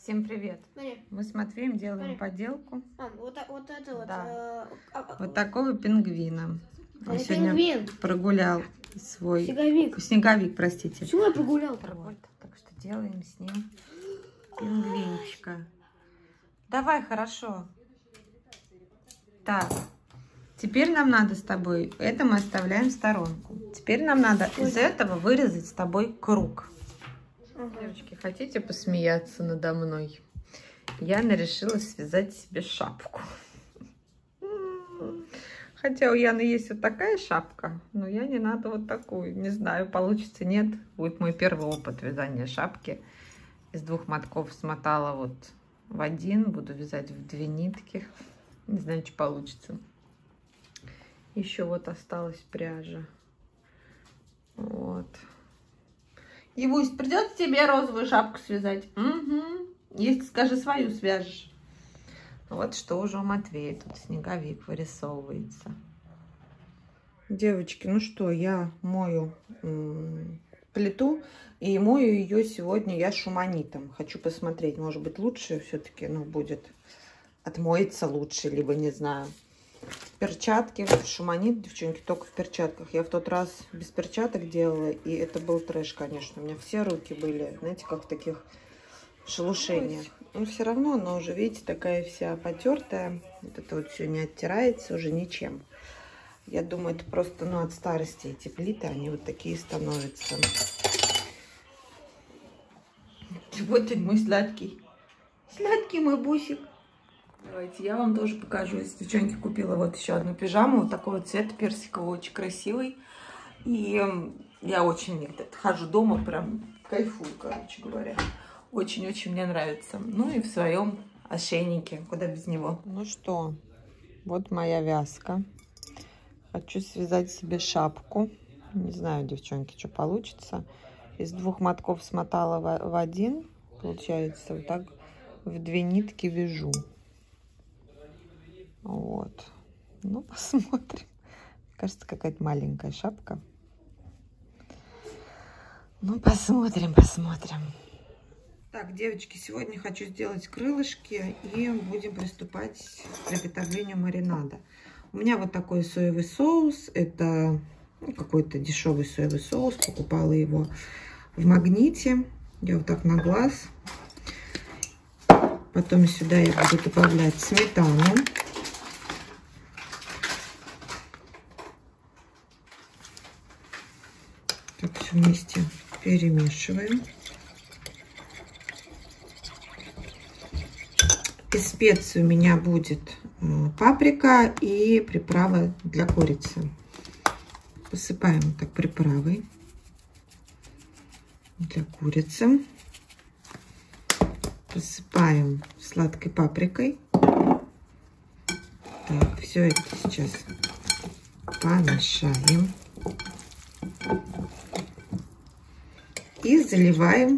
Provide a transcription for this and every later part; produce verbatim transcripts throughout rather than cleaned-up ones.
Всем привет! Смотри. Мы с Матвеем делаем Смотри. поделку. А, вот, вот это вот. Да. Э, а, Вот такого пингвина. Он Это сегодня пингвин. прогулял свой... Снеговик. Снеговик, простите. Почему я прогулял? Вот, так что делаем с ним пингвинчика. Давай, хорошо. Так, теперь нам надо с тобой... Это мы оставляем в сторонку. Теперь нам надо из этого вырезать с тобой круг. Ага. Девочки, хотите посмеяться надо мной? Яна решила связать себе шапку. Хотя у Яны есть вот такая шапка, но Яне надо вот такую. Не знаю, получится, нет. Будет мой первый опыт вязания шапки. Из двух мотков смотала вот в один. Буду вязать в две нитки. Не знаю, что получится. Еще вот осталась пряжа. Вот. Евусь, придется тебе розовую шапку связать? Угу. Если, скажи, свою свяжешь. Вот что уже у Матвея тут снеговик вырисовывается. Девочки, ну что, я мою плиту. И мою ее сегодня я шуманитом. Хочу посмотреть, может быть, лучше все-таки, ну, будет отмоется лучше, либо не знаю. Перчатки, шуманит, девчонки, только в перчатках. Я в тот раз без перчаток делала, и это был трэш, конечно. У меня все руки были, знаете, как в таких шелушениях. Но все равно она уже, видите, такая вся потертая. Вот это вот все не оттирается уже ничем. Я думаю, это просто, ну, от старости эти плиты, они вот такие становятся. Вот и мой сладкий. Сладкий мой бусик. Давайте я вам тоже покажу. Из девчонки купила вот еще одну пижаму. Вот такого цвета персикового, очень красивый. И я очень хожу дома, прям кайфую, короче говоря. Очень-очень мне нравится. Ну и в своем ошейнике, куда без него. Ну что, вот моя вязка. Хочу связать себе шапку. Не знаю, девчонки, что получится. Из двух мотков смотала в один. Получается, вот так в две нитки вяжу. Вот. Ну, посмотрим. Кажется, какая-то маленькая шапка. Ну, посмотрим, посмотрим. Так, девочки, сегодня хочу сделать крылышки и будем приступать к приготовлению маринада. У меня вот такой соевый соус. Это ну, какой-то дешевый соевый соус. Покупала его в Магните. Я вот так на глаз. Потом сюда я буду добавлять сметану. Так, все вместе перемешиваем. Из специй у меня будет паприка и приправа для курицы. Посыпаем вот так приправой для курицы. Посыпаем сладкой паприкой. Так, все это сейчас помешаем. И заливаем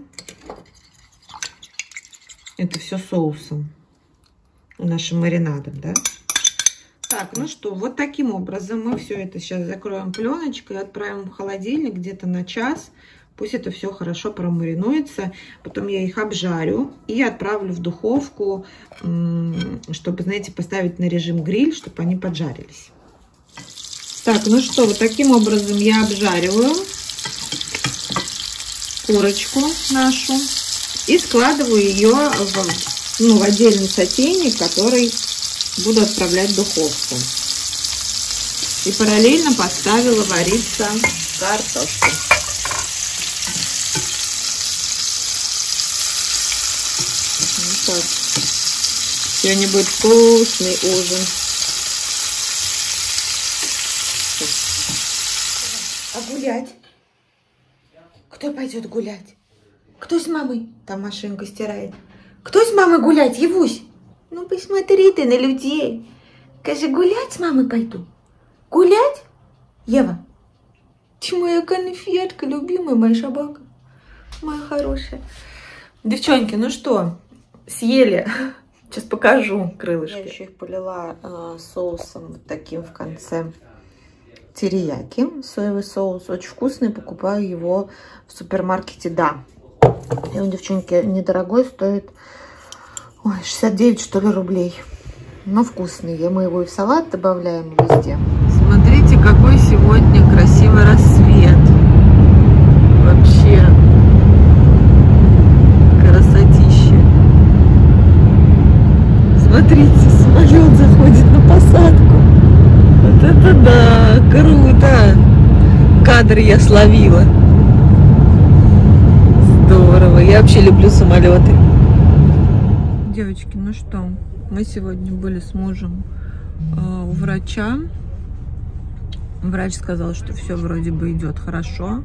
это все соусом, нашим маринадом, да? Так, ну что, вот таким образом мы все это сейчас закроем пленочкой и отправим в холодильник где-то на час. Пусть это все хорошо промаринуется. Потом я их обжарю и отправлю в духовку, чтобы, знаете, поставить на режим гриль, чтобы они поджарились. Так, ну что, вот таким образом я обжариваю курочку нашу и складываю ее в, ну, в отдельный сотейник, который буду отправлять в духовку. И параллельно поставила вариться картошку. Вот так. Сегодня будет вкусный ужин. А гулять? Кто пойдет гулять? Кто с мамой? Там машинку стирает. Кто с мамой гулять, Евусь? Ну, посмотри ты на людей. Скажи, гулять с мамой пойду? Гулять? Ева? Ты моя конфетка, любимая моя собака. Моя хорошая. Девчонки, ну что, съели? Сейчас покажу крылышки. Я еще их полила э, соусом вот таким в конце. Терияки, соевый соус. Очень вкусный, покупаю его в супермаркете «Да». И он, девчонки, недорогой, стоит Ой, шестьдесят девять, что ли, рублей. Но вкусный. Мы его и в салат добавляем везде. Смотрите, какой сегодня красивый рассвет. Вообще красотища. Смотрите, самолет заходит на посадку. Вот это да, круто. Кадр я словила. Здорово. Я вообще люблю самолеты. Девочки, ну что, мы сегодня были с мужем э, у врача. Врач сказал, что все вроде бы идет хорошо.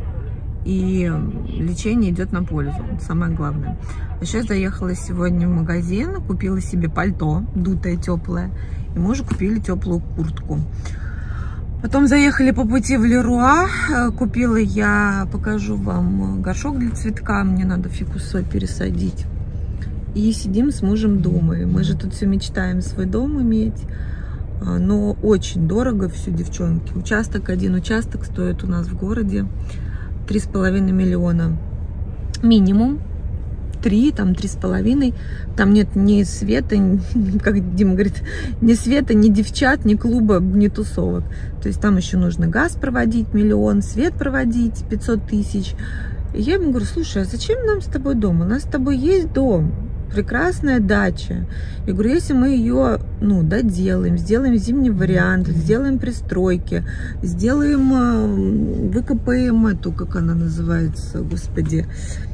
И лечение идет на пользу. Самое главное. А сейчас заехала сегодня в магазин, купила себе пальто, дутое, теплое. И мужу купили теплую куртку. Потом заехали по пути в Леруа. Купила я, покажу вам, горшок для цветка. Мне надо фикус свой пересадить. И сидим с мужем дома. И мы же тут все мечтаем свой дом иметь. Но очень дорого все, девчонки. Участок, один участок стоит у нас в городе три с половиной миллиона. Минимум. Три, там три с половиной. Там нет ни света, как Дима говорит, ни света, ни девчат, ни клуба, ни тусовок. То есть там еще нужно газ проводить миллион, свет проводить пятьсот тысяч. И я ему говорю, слушай, а зачем нам с тобой дом? У нас с тобой есть дом. Прекрасная дача. Я говорю, если мы ее, ну, доделаем, сделаем зимний вариант, сделаем пристройки, сделаем, выкопаем эту, как она называется, господи,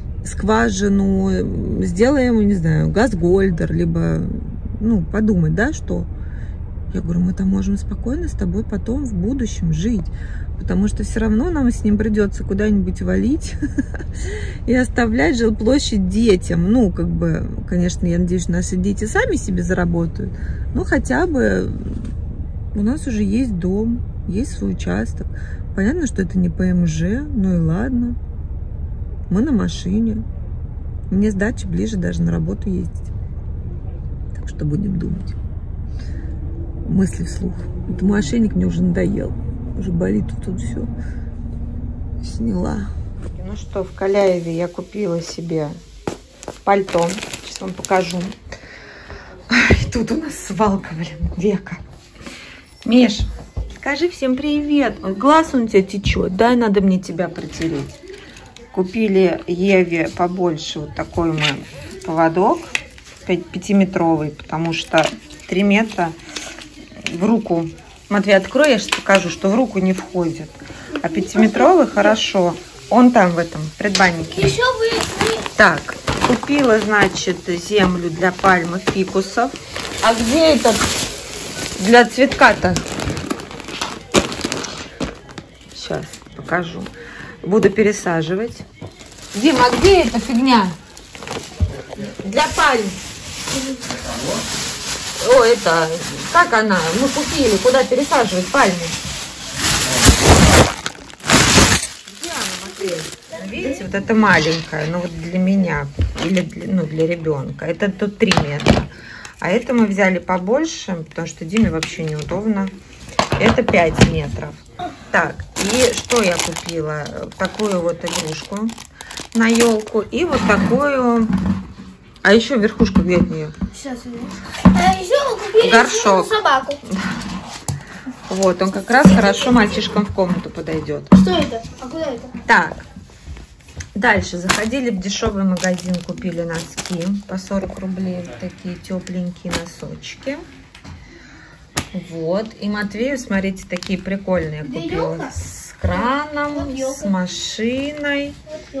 скважину, сделаем, не знаю, газгольдер, либо, ну, подумать, да, что? Я говорю, мы там можем спокойно с тобой потом в будущем жить. Потому что все равно нам с ним придется куда-нибудь валить и оставлять жилплощадь детям. Ну, как бы, конечно, я надеюсь, наши дети сами себе заработают. Но хотя бы у нас уже есть дом, есть свой участок. Понятно, что это не ПМЖ, ну и ладно. Мы на машине. Мне с дачи ближе даже на работу ездить. Так что будем думать. Мысли вслух. Это мошенник мне уже надоел. Уже болит тут, тут все. Сняла. Ну что, в Каляеве я купила себе пальто. Сейчас вам покажу. И тут у нас свалка, блин, века. Миш, скажи всем привет. Ой, глаз он у тебя течет. Дай, надо мне тебя протереть. Купили Еве побольше вот такой мы поводок. пятиметровый, потому что три метра в руку. Матвей, открой, я сейчас покажу, что в руку не входит. А пятиметровый хорошо. Он там в этом предбаннике. Еще вы... Так, купила, значит, землю для пальмы фикусов. А где этот для цветка-то? Сейчас покажу. Буду пересаживать. Дима, а где эта фигня? Для пальм. О, это, как она? Мы купили, куда пересаживать пальмы? Где она, Матвей? Видите, вот это маленькая, ну вот для меня, или для, ну, для ребенка. Это тут три метра. А это мы взяли побольше, потому что Диме вообще неудобно. Это пять метров. Так, и что я купила? Такую вот игрушку на елку и вот такую... А еще верхушка где от нее? Сейчас я а еще мы купили горшок. Собаку. Вот, он как раз хорошо мальчишкам в комнату подойдет. Что это? А куда это? Так, дальше заходили в дешевый магазин, купили носки по сорок рублей. Вот такие тепленькие носочки. Вот, и Матвею, смотрите, такие прикольные купила. С краном, с машиной.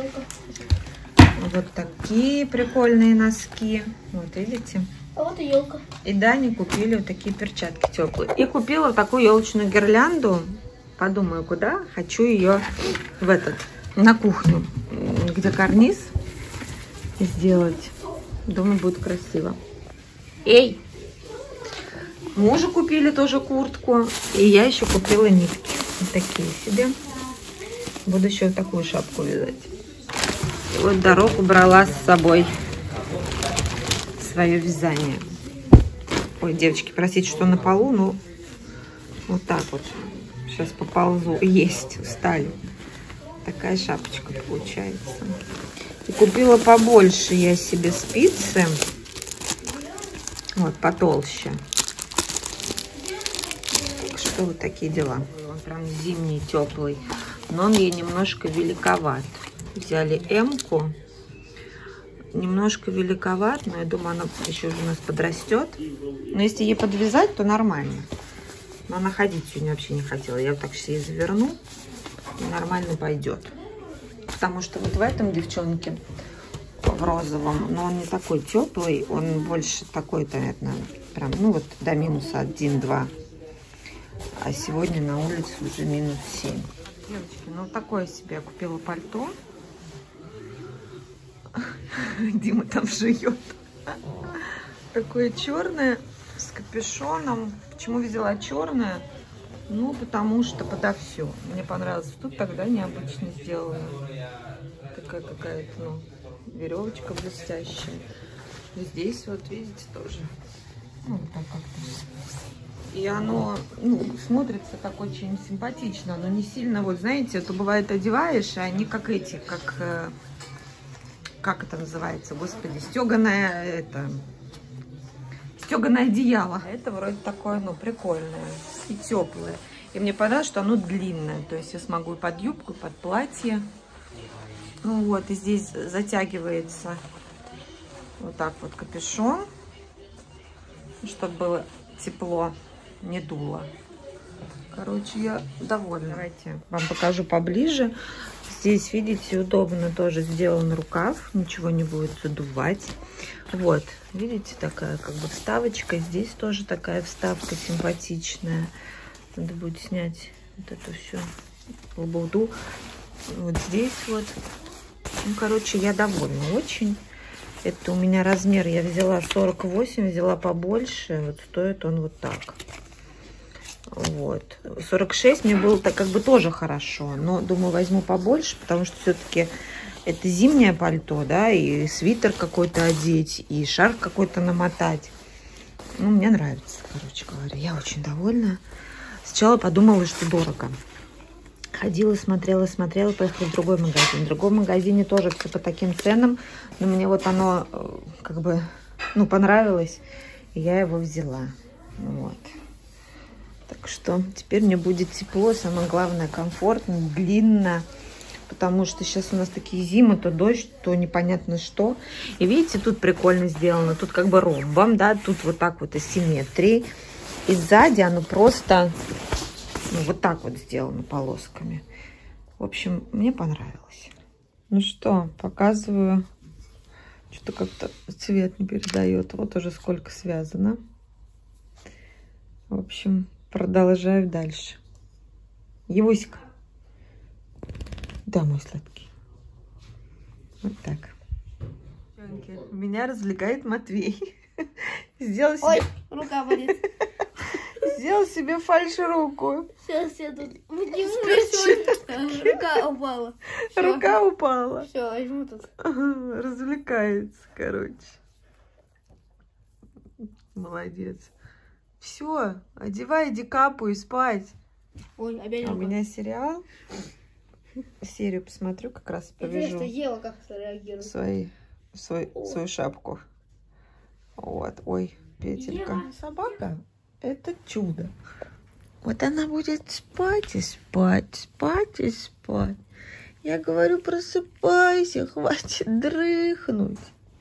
Вот такие прикольные носки. Вот, видите? А вот и елка. И Дане купили вот такие перчатки теплые. И купила вот такую елочную гирлянду. Подумаю, куда. Хочу ее в этот, на кухню, где карниз сделать. Думаю, будет красиво. Эй! Мужу купили тоже куртку. И я еще купила нитки. Вот такие себе. Буду еще вот такую шапку вязать. И вот дорогу брала с собой свое вязание. Ой, девочки, простите, что на полу, но вот так вот. Сейчас поползу. Есть, устали. Такая шапочка получается. И купила побольше я себе спицы. Вот, потолще. Так что вот такие дела. Он прям зимний, теплый. Но он ей немножко великоват. Взяли М-ку. Немножко великоват, но я думаю, она еще уже у нас подрастет. Но если ей подвязать, то нормально. Но она ходить сегодня вообще не хотела. Я вот так сейчас ей заверну, и нормально пойдет. Потому что вот в этом девчонке, в розовом, но он не такой теплый, он больше такой, наверное, прям, ну вот до минуса один-два. А сегодня на улице уже минус семь. Девочки, ну такое себе я купила пальто. Дима там жует. Такое черное с капюшоном. Почему взяла черное? Ну, потому что подо все. Мне понравилось. Тут тогда необычно сделано. Такая какая-то, ну, веревочка блестящая. Здесь вот, видите, тоже. Ну, вот так как-то. И оно, ну, смотрится так очень симпатично. Оно не сильно, вот, знаете, это бывает одеваешь, и они как эти, как... Как это называется, господи, стеганое, это, стеганое одеяло. Это вроде такое, ну, прикольное и теплое. И мне понравилось, что оно длинное, то есть я смогу и под юбку, и под платье. Ну вот, и здесь затягивается вот так вот капюшон, чтобы было тепло, не дуло. Короче, я довольна. Давайте вам покажу поближе. Здесь, видите, удобно тоже сделан рукав, ничего не будет задувать. Вот, видите, такая как бы вставочка. Здесь тоже такая вставка симпатичная. Надо будет снять вот эту всю лабуду. Вот здесь вот. Ну, короче, я довольна очень. Это у меня размер, я взяла сорок восемь, взяла побольше. Вот стоит он вот так. Вот. сорок шесть мне было так как бы тоже хорошо, но думаю, возьму побольше, потому что все-таки это зимнее пальто, да, и свитер какой-то одеть, и шарф какой-то намотать. Ну, мне нравится, короче говоря. Я очень довольна. Сначала подумала, что дорого. Ходила, смотрела, смотрела, поехала в другой магазин. В другом магазине тоже все по таким ценам, но мне вот оно как бы, ну, понравилось, и я его взяла. Вот. Так что теперь мне будет тепло, самое главное, комфортно, длинно, потому что сейчас у нас такие зимы, то дождь, то непонятно что. И видите, тут прикольно сделано, тут как бы ромбом, да, тут вот так вот асимметрии. И сзади оно просто, ну, вот так вот сделано полосками. В общем, мне понравилось. Ну что, показываю. Что-то как-то цвет не передает. Вот уже сколько связано. В общем... Продолжаю дальше. Евусик. Да, мой сладкий. Вот так. Меня развлекает Матвей. Сделал себе... Ой, рука болит. Сделал себе фальш-руку. Сейчас я тут... Рука упала. Рука упала. Все, возьму тут. Развлекается, короче. Молодец. Все, одевай дикапу и спать. Ой, опять а у меня сериал. Серию посмотрю, как раз повяжу. Ева как реагирует. Свои, свой, свою шапку. Вот, ой, петелька. Ева. Собака — это чудо. Вот она будет спать и спать, спать и спать. Я говорю, просыпайся, хватит дрыхнуть.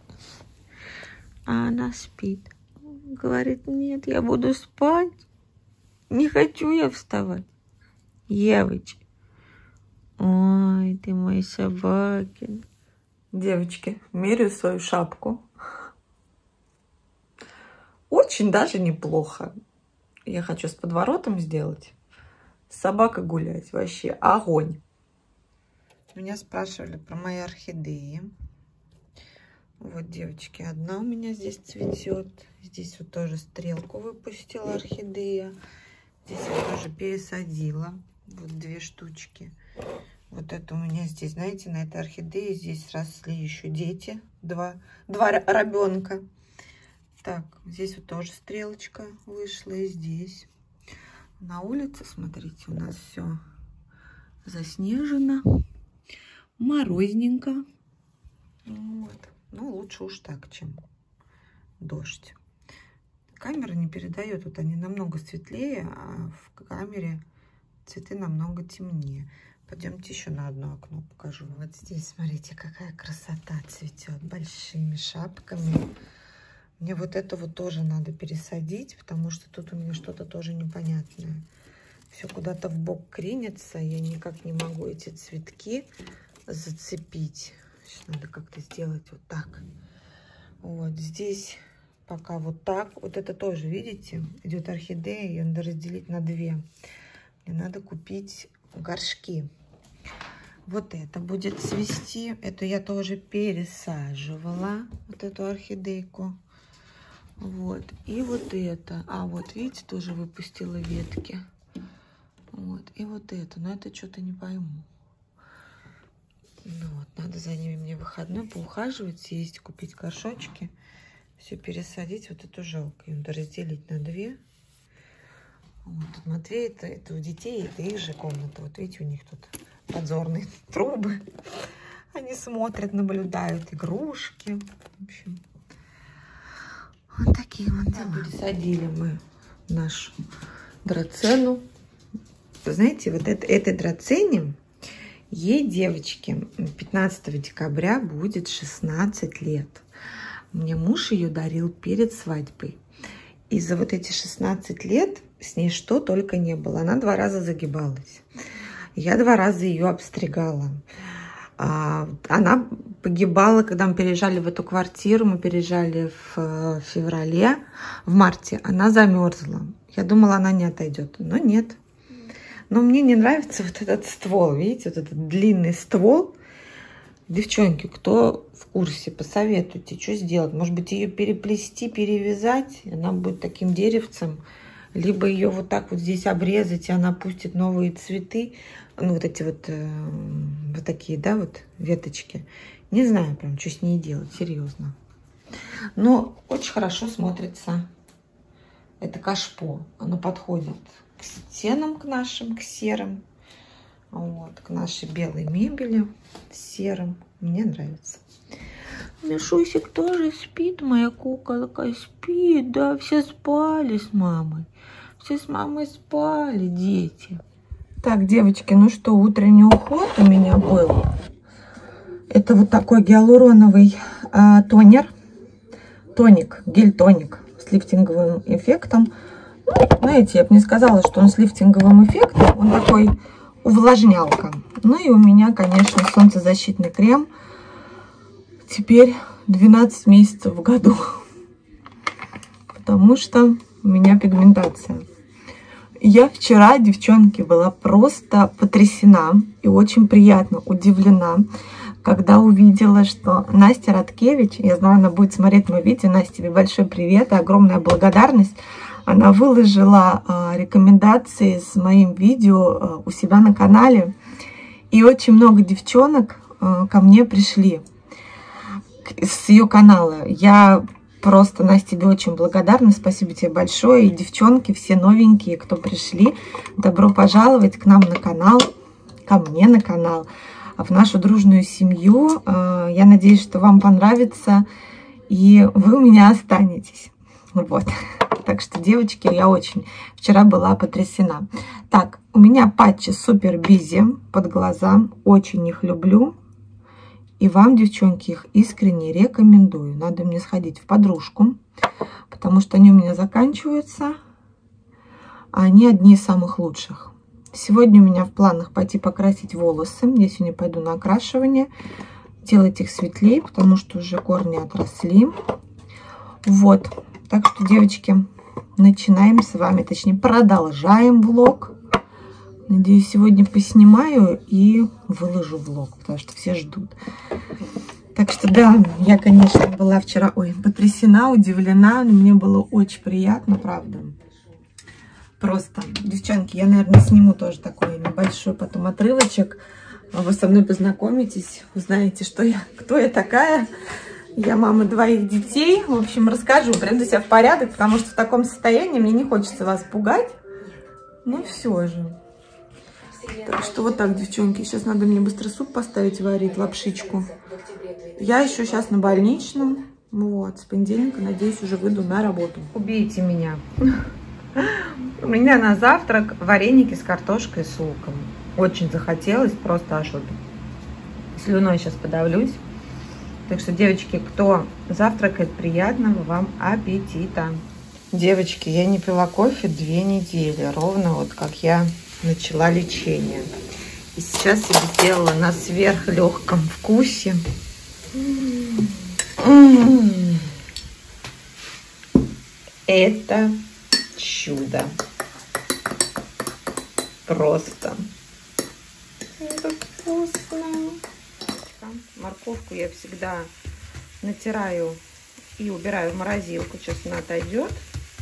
А она спит. Говорит, нет, я буду спать. Не хочу я вставать. Евочка. Ой, ты мой собакин. Девочки, меряю свою шапку. Очень даже неплохо. Я хочу с подворотом сделать. С собакой гулять. Вообще огонь. Меня спрашивали про мои орхидеи. Вот, девочки, одна у меня здесь цветет. Здесь вот тоже стрелку выпустила орхидея. Здесь я тоже пересадила. Вот две штучки. Вот это у меня здесь, знаете, на этой орхидее здесь росли еще дети. Два, два ребенка. Так, здесь вот тоже стрелочка вышла. И здесь. На улице, смотрите, у нас все заснежено. Морозненько. Вот. Ну, лучше уж так, чем дождь. камера не передает. Вот они намного светлее, а в камере цветы намного темнее. Пойдемте еще на одно окно покажу. Вот здесь, смотрите, какая красота цветет большими шапками. Мне вот это вот тоже надо пересадить, потому что тут у меня что-то тоже непонятное. Все куда-то в бок кренится. Я никак не могу эти цветки зацепить. Сейчас надо как-то сделать вот так. Вот здесь пока вот так. Вот это тоже, видите, идет орхидея. Ее надо разделить на две. Мне надо купить горшки. Вот это будет цвести. Это я тоже пересаживала. Вот эту орхидейку. Вот. И вот это. А, вот, видите, тоже выпустила ветки. Вот. И вот это. Но это что-то не пойму. Ну вот. Надо за ними мне выходной поухаживать, съездить, купить горшочки. Все пересадить. Вот эту жалко. Ее надо разделить на две. Вот. Тут Матвей, это, это у детей, это их же комната. Вот видите, у них тут подзорные трубы. Они смотрят, наблюдают игрушки. В общем... Вот такие вот дела. Пересадили мы нашу драцену. Вы знаете, вот это, этой драцене, ей, девочки, пятнадцатого декабря будет шестнадцать лет. Мне муж ее дарил перед свадьбой. И за вот эти шестнадцать лет с ней что только не было. Она два раза загибалась. Я два раза ее обстригала. Она погибала, когда мы переезжали в эту квартиру. Мы переезжали в феврале, в марте. Она замерзла. Я думала, она не отойдет, но нет. Но мне не нравится вот этот ствол. Видите, вот этот длинный ствол. Девчонки, кто в курсе, посоветуйте, что сделать. Может быть, ее переплести, перевязать. Она будет таким деревцем. Либо ее вот так вот здесь обрезать, и она пустит новые цветы. Ну, вот эти вот, э, вот такие, да, вот веточки. Не знаю прям, что с ней делать, серьезно. Но очень хорошо смотрится это кашпо. Оно подходит к стенам, к нашим, к серым. Вот, к нашей белой мебели серым. Мне нравится. Мишусик тоже спит, моя куколка спит, да, все спали с мамой. Все с мамой спали, дети. Так, девочки, ну что, утренний уход у меня был. Это вот такой гиалуроновый а, тонер. Тоник, гель-тоник с лифтинговым эффектом. Ну, знаете, я бы не сказала, что он с лифтинговым эффектом. Он такой увлажнялка. Ну и у меня, конечно, солнцезащитный крем. Теперь двенадцать месяцев в году. Потому что у меня пигментация. Я вчера, девчонки, была просто потрясена и очень приятно удивлена, когда увидела, что Настя Радкевич, я знаю, она будет смотреть мое видео, Настя, тебе большой привет и огромная благодарность. Она выложила а, рекомендации с моим видео а, у себя на канале. И очень много девчонок а, ко мне пришли с ее канала. Я просто, Настя, тебе очень благодарна. Спасибо тебе большое. И девчонки, все новенькие, кто пришли, добро пожаловать к нам на канал, ко мне на канал, в нашу дружную семью. Я надеюсь, что вам понравится, и вы у меня останетесь. Вот. Так что, девочки, я очень вчера была потрясена. Так, у меня патчи Супер Бизи под глаза. Очень их люблю. И вам, девчонки, их искренне рекомендую. Надо мне сходить в подружку, потому что они у меня заканчиваются. А они одни из самых лучших. Сегодня у меня в планах пойти покрасить волосы. Я сегодня пойду на окрашивание. Делать их светлее, потому что уже корни отросли. Вот. Так что, девочки, начинаем с вами. Точнее, продолжаем влог. Надеюсь, сегодня поснимаю и выложу влог, потому что все ждут. Так что, да, я, конечно, была вчера, ой, потрясена, удивлена. Но мне было очень приятно, правда. Просто, девчонки, я, наверное, сниму тоже такой небольшой потом отрывочек. Вы со мной познакомитесь, узнаете, что я, кто я такая. Я мама двоих детей. В общем, расскажу, приведу себя в порядок, потому что в таком состоянии мне не хочется вас пугать. Ну, все же. Так что вот так, девчонки. Сейчас надо мне быстро суп поставить, варить, лапшичку. Я еще сейчас на больничном. Вот, с понедельника, надеюсь, уже выйду на работу. Убейте меня. У меня на завтрак вареники с картошкой и с луком. Очень захотелось, просто аж вот слюной сейчас подавлюсь. Так что, девочки, кто завтракает, приятного вам аппетита. Девочки, я не пила кофе две недели, ровно вот как я начала лечение. И сейчас я сделала на сверхлегком вкусе. Это чудо. Просто. Это вкусно. Морковку я всегда натираю и убираю в морозилку. Сейчас она отойдет,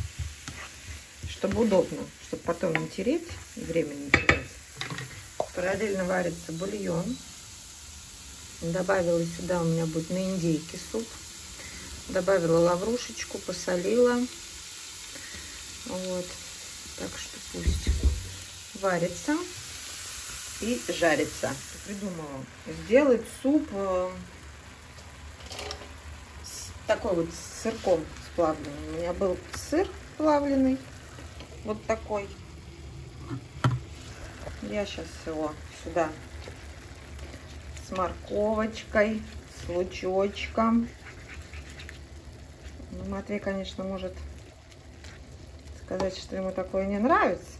чтобы удобно, чтобы потом не тереть, время не терять. Параллельно варится бульон. Добавила сюда, у меня будет на индейке суп. Добавила лаврушечку, посолила. Вот. Так что пусть варится и жарится. Придумала сделать суп э, с, такой вот с сырком сплавленным. У меня был сыр плавленый, вот такой. Я сейчас его сюда с морковочкой, с лучочком. Ну, Матвей, конечно, может сказать, что ему такое не нравится.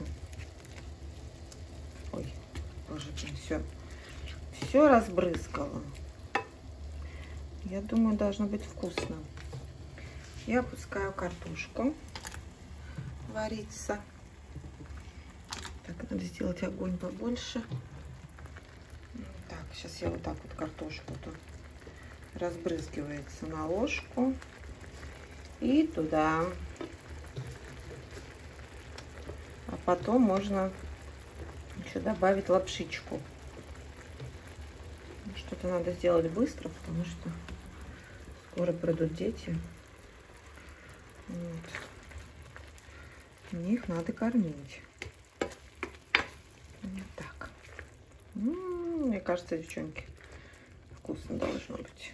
Ой, боже мой, все. Все разбрызгала. Я думаю, должно быть вкусно. Я опускаю картошку вариться. Так, надо сделать огонь побольше. Так, сейчас я вот так вот картошку тут разбрызгивается на ложку. И туда. А потом можно еще добавить лапшичку. Что-то надо сделать быстро, потому что скоро придут дети. Вот. Их надо кормить. Вот так. М-м, мне кажется, девчонки, вкусно должно быть.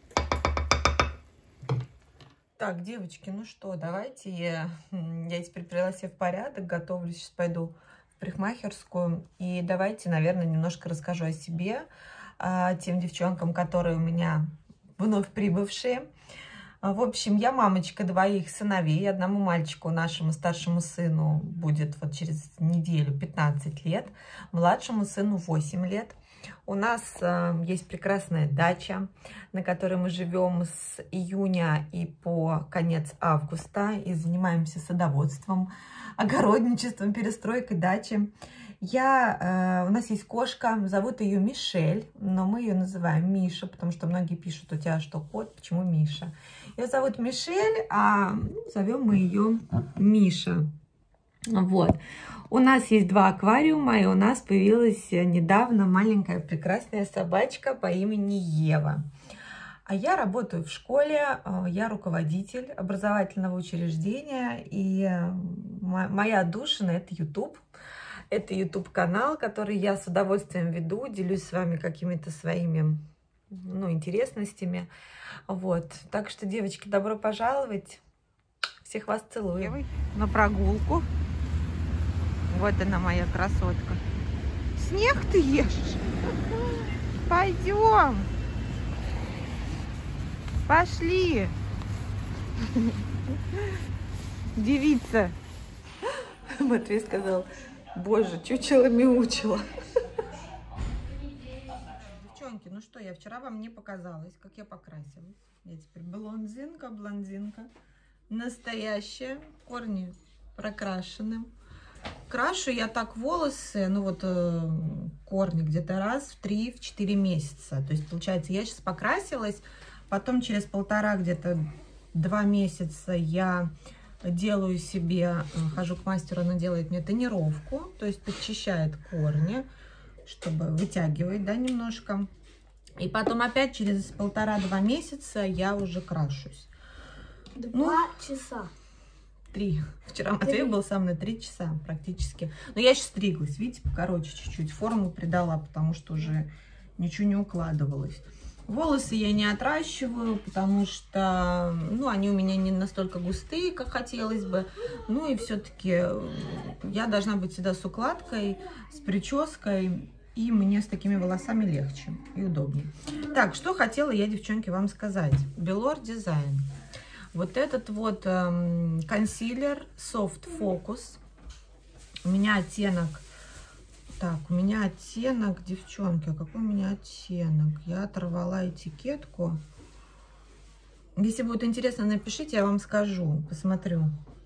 Так, девочки, ну что, давайте я, я теперь привела себя в порядок, готовлюсь, сейчас пойду в парикмахерскую. И давайте, наверное, немножко расскажу о себе, тем девчонкам, которые у меня вновь прибывшие. В общем, я мамочка двоих сыновей. Одному мальчику, нашему старшему сыну, будет вот через неделю пятнадцать лет, младшему сыну восемь лет. У нас э, есть прекрасная дача, на которой мы живем с июня и по конец августа, и занимаемся садоводством, огородничеством, перестройкой дачи. Я, э, у нас есть кошка, зовут ее Мишель, но мы ее называем Миша, потому что многие пишут: у тебя что, кот, почему Миша? Ее зовут Мишель, а ну, зовем мы ее Миша. Вот. У нас есть два аквариума, и у нас появилась недавно маленькая прекрасная собачка по имени Ева. А я работаю в школе, я руководитель образовательного учреждения, и моя отдушина — это YouTube. Это YouTube-канал, который я с удовольствием веду, делюсь с вами какими-то своими, ну, интересностями. Вот. Так что, девочки, добро пожаловать. Всех вас целую. На прогулку. Вот она, моя красотка. Снег ты ешь? Пойдем. Пошли. Девица. Матвей сказал: боже, чучело-мяучело. Девчонки, ну что, я вчера вам не показалась, как я покрасилась. Я теперь блондинка, блондинка. Настоящая. Корни прокрашены. Крашу я так волосы, ну вот э, корни где-то раз в три-четыре месяца. То есть, получается, я сейчас покрасилась, потом через полтора, где-то два месяца я делаю себе, хожу к мастеру, она делает мне тонировку, то есть подчищает корни, чтобы вытягивать, да, немножко. И потом опять через полтора-два месяца я уже крашусь. Два ну, часа. Три. Вчера Матвей был со мной три часа практически. Но я сейчас стриглась, видите, покороче чуть-чуть. Форму придала, потому что уже ничего не укладывалось. Волосы я не отращиваю, потому что, ну, они у меня не настолько густые, как хотелось бы. Ну и все-таки я должна быть всегда с укладкой, с прической, и мне с такими волосами легче и удобнее. Так, что хотела я, девчонки, вам сказать. Belor Design. Вот этот вот эм, консилер Soft Focus. У меня оттенок... Так, у меня оттенок, девчонки, а какой у меня оттенок? Я оторвала этикетку. Если будет интересно, напишите, я вам скажу, посмотрю.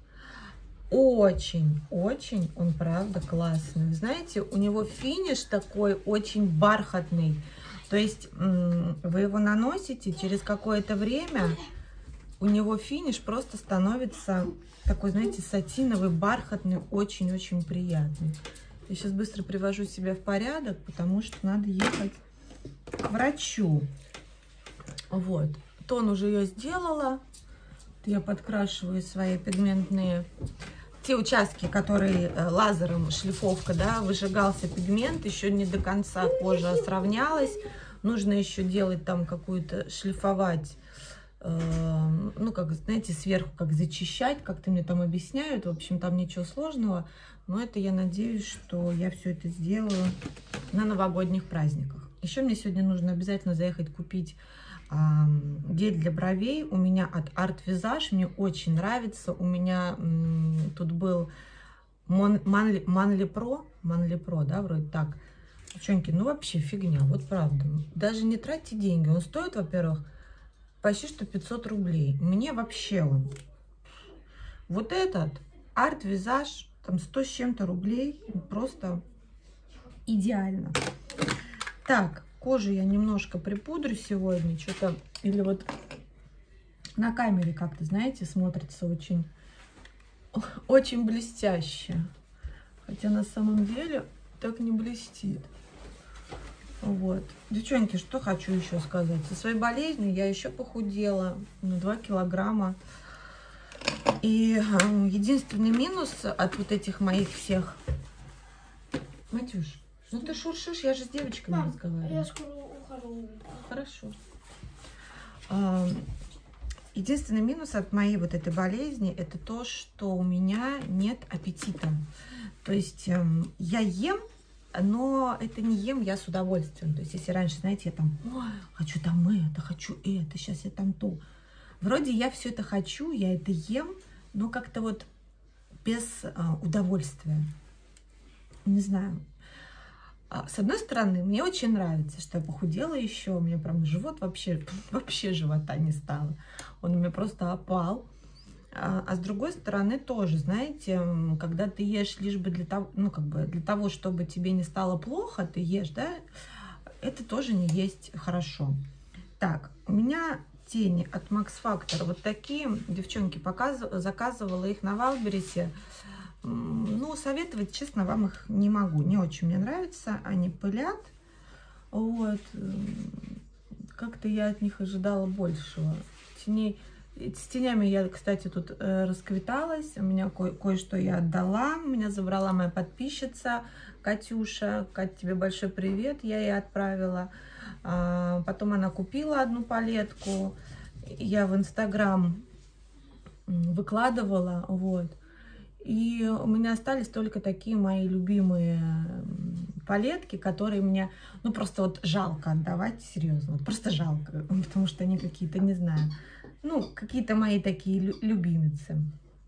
Очень, очень он, правда, классный. Вы знаете, у него финиш такой очень бархатный. То есть вы его наносите, через какое-то время у него финиш просто становится такой, знаете, сатиновый, бархатный, очень-очень приятный. Я сейчас быстро привожу себя в порядок, потому что надо ехать к врачу. Вот. Тон уже ее сделала. Я подкрашиваю свои пигментные... Те участки, которые лазером, шлифовка, да, выжигался пигмент, еще не до конца кожа сравнялась. Нужно еще делать там какую-то, шлифовать, э, ну, как, знаете, сверху, как зачищать, как-то мне там объясняют. В общем, там ничего сложного. Но это я надеюсь, что я все это сделаю на новогодних праздниках. Еще мне сегодня нужно обязательно заехать купить э, гель для бровей. У меня от Art Visage, мне очень нравится. У меня э, тут был Manly, Manly Pro, Manly Pro, да, вроде так. Девчонки, ну вообще фигня, вот правда. Даже не тратьте деньги. Он стоит, во-первых, почти что пятьсот рублей. Мне вообще он. Вот этот Art Visage, там сто с чем-то рублей, просто идеально. Так, кожу я немножко припудрю сегодня, что-то, или вот на камере как-то, знаете, смотрится очень, очень блестяще. Хотя на самом деле так не блестит. Вот. Девчонки, что хочу еще сказать. Со своей болезнью я еще похудела на два килограмма. И э, единственный минус от вот этих моих всех... Матюш, ну ты шуршишь, я же с девочками Мам, разговариваю. я скоро ухожу. Хорошо. Э, единственный минус от моей вот этой болезни, это то, что у меня нет аппетита. То есть э, я ем, но это не ем я с удовольствием. То есть если раньше, знаете, я там, ой, хочу там это, хочу это, сейчас я там то. Вроде я все это хочу, я это ем, но как-то вот без а, удовольствия. Не знаю. А, с одной стороны, мне очень нравится, что я похудела еще. У меня прям живот вообще, вообще живота не стало. Он у меня просто опал. А, а с другой стороны тоже, знаете, когда ты ешь лишь бы для того, ну как бы для того, чтобы тебе не стало плохо, ты ешь, да, это тоже не есть хорошо. Так, у меня тени от Max Factor вот такие, девчонки, показывала, заказывала их на Вайлдберрисе. Ну, советовать, честно, вам их не могу, не очень мне нравится, они пылят, вот, как-то я от них ожидала большего. Теней, с тенями я, кстати, тут э, расквиталась, у меня ко- кое-что я отдала, меня забрала моя подписчица Катюша. Кать, тебе большой привет, я ей отправила. А, потом она купила одну палетку, я в Инстаграм выкладывала, вот. И у меня остались только такие мои любимые палетки, которые мне, ну, просто вот жалко отдавать, серьезно, вот просто жалко, потому что они какие-то, не знаю, ну, какие-то мои такие любимицы.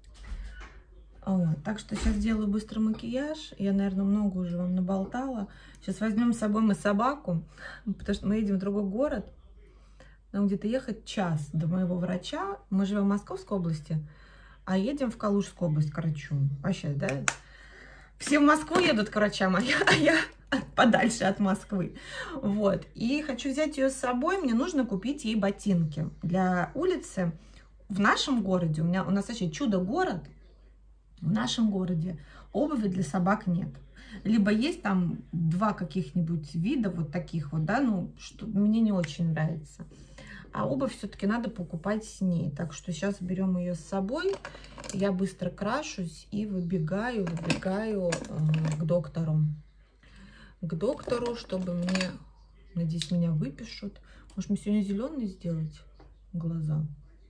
Вот. Так что сейчас сделаю быстро макияж. Я, наверное, много уже вам наболтала. Сейчас возьмем с собой мы собаку, потому что мы едем в другой город. Нам где-то ехать час до моего врача. Мы живем в Московской области, а едем в Калужскую область к врачу. Вообще, да? Все в Москву едут к врачам, а я, а я подальше от Москвы. Вот. И хочу взять ее с собой. Мне нужно купить ей ботинки для улицы. В нашем городе, у меня у нас вообще чудо-город. В нашем городе обуви для собак нет. Либо есть там два каких-нибудь вида, вот таких вот, да, ну, что мне не очень нравится. А обувь все-таки надо покупать с ней. Так что сейчас берем ее с собой. Я быстро крашусь и выбегаю, выбегаю э, к доктору. К доктору, чтобы мне, надеюсь, меня выпишут. Может, мне сегодня зеленый сделать глаза?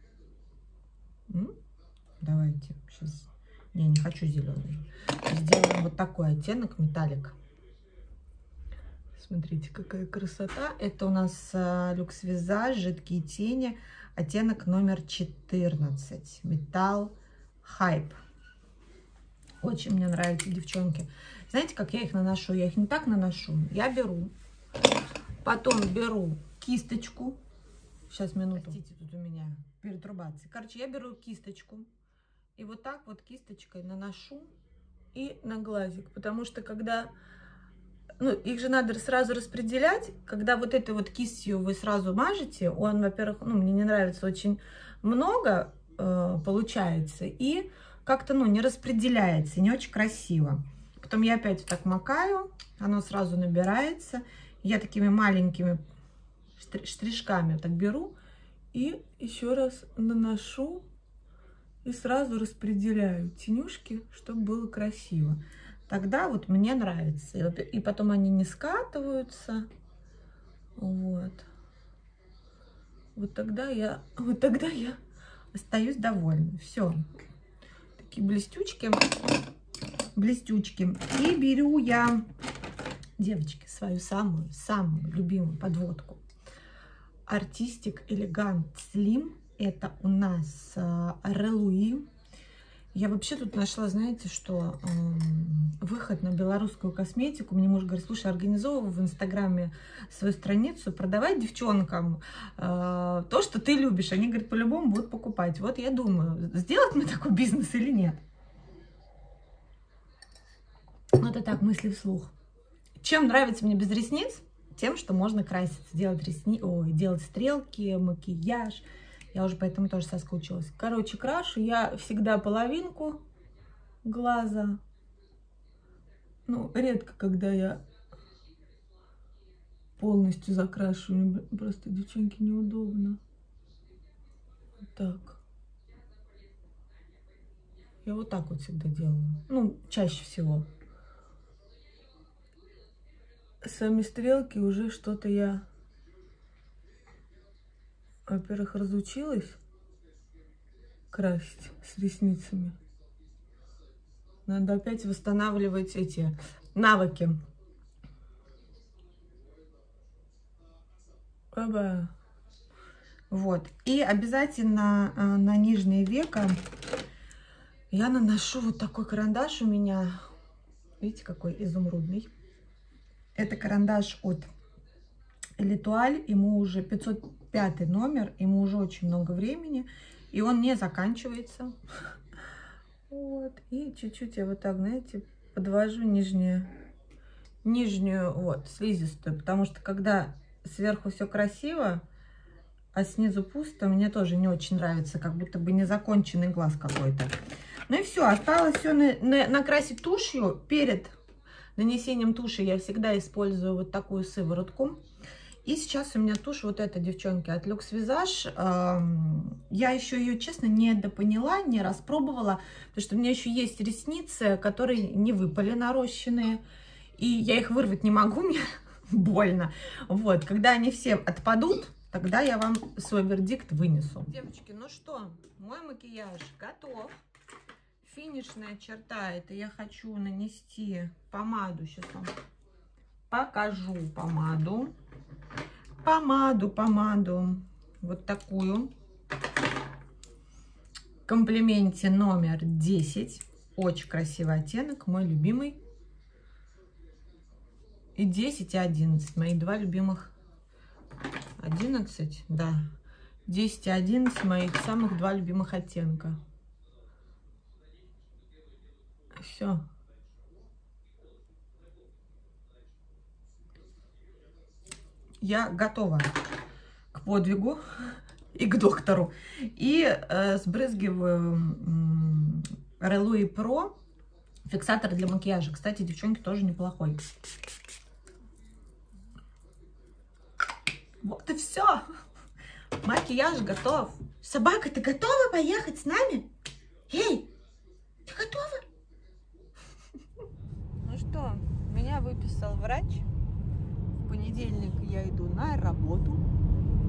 М? Давайте сейчас. Не, не хочу зеленый. Сделаем вот такой оттенок, металлик. Смотрите, какая красота. Это у нас Luxe Visage, жидкие тени, оттенок номер четырнадцать. Металл Hype. Очень мне нравятся, девчонки. Знаете, как я их наношу? Я их не так наношу. Я беру, потом беру кисточку. Сейчас, минуту. Простите, тут у меня перетрубация. Короче, я беру кисточку и вот так вот кисточкой наношу и на глазик. Потому что когда... Ну, их же надо сразу распределять. Когда вот этой вот кистью вы сразу мажете, он, во-первых, ну, мне не нравится, очень много э, получается. И как-то, ну, не распределяется, не очень красиво. Потом я опять так макаю, оно сразу набирается. Я такими маленькими штришками так беру и еще раз наношу и сразу распределяю тенюшки, чтобы было красиво. Тогда вот мне нравится. И потом они не скатываются. Вот. Вот тогда я, вот тогда я остаюсь довольна. Все. Такие блестючки. Блестючки. И беру я, девочки, свою самую-самую любимую подводку. Artistic Elegant Slim. Это у нас Релуи. Я вообще тут нашла, знаете, что э, выход на белорусскую косметику. Мне муж говорит: слушай, организовывай в Инстаграме свою страницу, продавай девчонкам э, то, что ты любишь. Они, говорят, по-любому будут покупать. Вот я думаю, сделать мне такой бизнес или нет. Вот это так, мысли вслух. Чем нравится мне без ресниц? Тем, что можно краситься, делать ресни... Ой, делать стрелки, макияж. Я уже поэтому тоже соскучилась. Короче, крашу я всегда половинку глаза. Ну, редко, когда я полностью закрашиваю. Просто, девчонки, неудобно. Вот так. Я вот так вот всегда делаю. Ну, чаще всего. Сами стрелки уже что-то я... Во-первых, разучилась красить с ресницами. Надо опять восстанавливать эти навыки. Оба. Вот. И обязательно э, на нижнее веко я наношу вот такой карандаш у меня. Видите, какой изумрудный. Это карандаш от L'Etoile. Ему уже пятьсот пятый номер, ему уже очень много времени, и он не заканчивается. Вот. И чуть-чуть я вот так, знаете, подвожу нижнюю, нижнюю, вот, слизистую, потому что когда сверху все красиво, а снизу пусто, мне тоже не очень нравится, как будто бы незаконченный глаз какой-то. Ну и все, осталось все на, на, накрасить тушью. Перед нанесением туши я всегда использую вот такую сыворотку. И сейчас у меня тушь вот эта, девчонки, от Luxe Visage. Я еще ее, честно, не допоняла, не распробовала, потому что у меня еще есть ресницы, которые не выпали, нарощенные. И я их вырвать не могу, мне больно. Вот, когда они все отпадут, тогда я вам свой вердикт вынесу. Девочки, ну что, мой макияж готов. Финишная черта, это я хочу нанести помаду. Сейчас вам покажу помаду. Помаду, помаду. Вот такую. В комплименте номер десять. Очень красивый оттенок, мой любимый. И десять, и одиннадцать. Мои два любимых. одиннадцать, да. десять и одиннадцать моих самых два любимых оттенка. Все. Я готова к подвигу и к доктору. И э, сбрызгиваю э, Релуи Pro фиксатор для макияжа. Кстати, девчонки, тоже неплохой. Вот и все. Макияж готов. Собака, ты готова поехать с нами? Эй, ты готова? Ну что, меня выписал врач. В понедельник я иду на работу.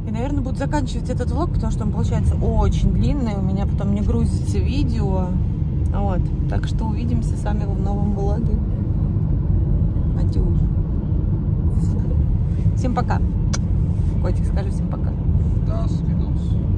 И, наверное, буду заканчивать этот влог, потому что он получается очень длинный. У меня потом не грузится видео. Вот. Так что увидимся с вами в новом влоге. Адью. Всем пока. Котик, скажи всем пока. До свидос.